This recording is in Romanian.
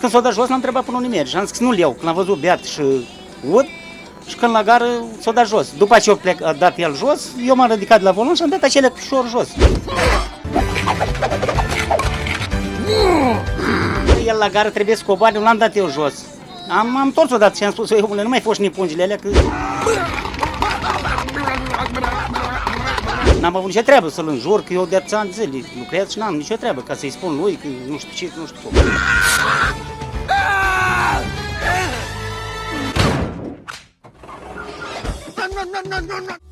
când s-a dat jos, l-am întrebat până unde merge și am zis că nu-l iau, când l-am văzut beat și ud, și când la gară s-a dat jos. După ce a dat el jos, eu m-am ridicat de la volan și am dat acele cușor jos. El la gară trebuie să coboare, nu l-am dat eu jos. Am întors odată și am spus, omule, nu mai foși nipungile alea, că... N-am avut nicio treabă să-l înjur, că eu de atâția ani de zile lucrez și n-am nicio treabă ca să-i spun lui că nu știu ce, nu știu cum.